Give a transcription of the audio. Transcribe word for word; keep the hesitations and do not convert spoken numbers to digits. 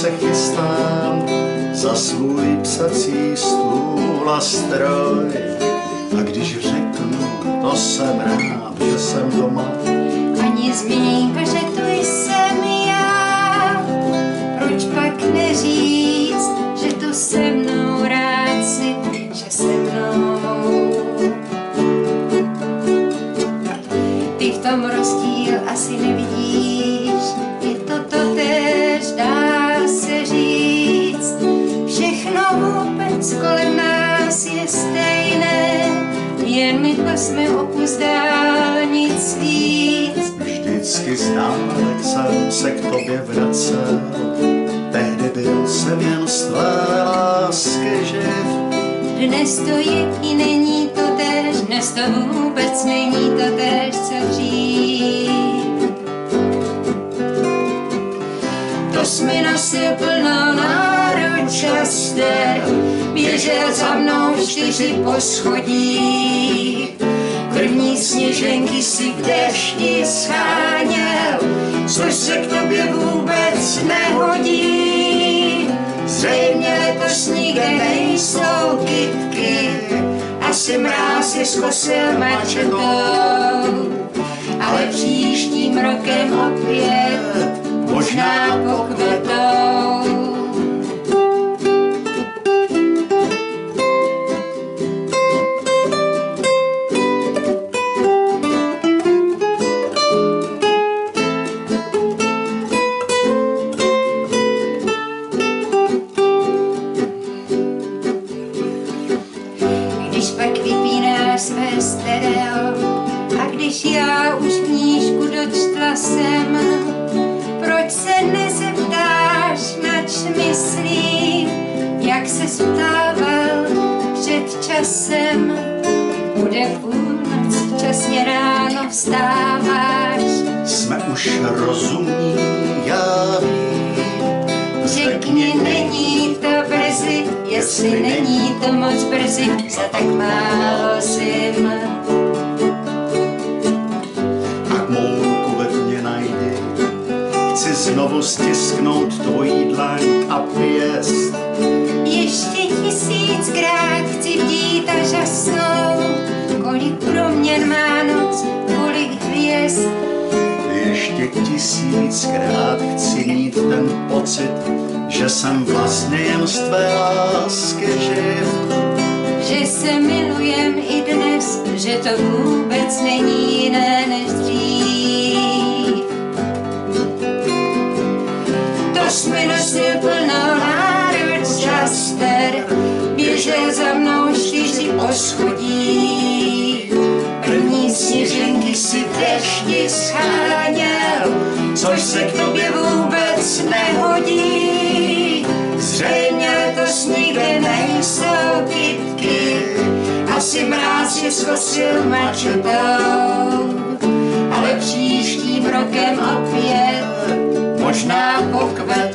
se chystám za svůj psací stůl a stroj. A když řeknu, to jsem rád, že jsem doma, ani zmínka, že tu jsem já. Proč pak neříct, že tu se mnou rád si, že se mnou. Ty v tom rozdíl asi nevidíš, je to totéž, dá se říct. Všechno vůbec kolem nás je stejné, jen my dva jsme opus dál, nic víc. Vždycky zdálek jsem se k tobě vracel, tehdy byl jsem jen z tvé lásky živ. Dnes to je i není totéž, dnes to vůbec není totéž, co dřív. To jsi mi nosil plnou náruč a ster, běžel za mnou čtyři poschodí. První sněženky si v dešti scháněl, což se k tobě vůbec nehodí. Zřejmě letos nikde nejsou kytky, asi mráz je zkosil mačetou, ale příštím rokem opět možná pokvetou. Když pak vypínáš své stereo a když já už knížku dočtla jsem, proč se nezeptáš, nač myslím, jak se ptával před časem. Bude půlnoc, včasně ráno vstáváš. Jsme už rozumní, já vím. Řekni, není to brzy, jestli není to moc brzy, za tak málo zim. Tak mou ruku ve tmě najdi, chci znovu stisknout tvojí dlaň a pěst. Ještě tisíckrát chci bdít a žasnout, kolik proměn má noc, kolik hvězd. Ještě tisíckrát chci mít ten pocit, že jsem vlastně jen z tvé lásky živ. Že se milujem i dnes, že to vůbec není jiné než dřív. To jsi mi nosil plnou náruč a ster, běžel za mnou čtyři poschodí. První sněženky si v dešti scháněl, což se k tobě vůbec nehodí. Zřejmě letos nikde nejsou kytky, asi mráz je zkosil mačetou, ale příštím rokem opět možná pokvetou.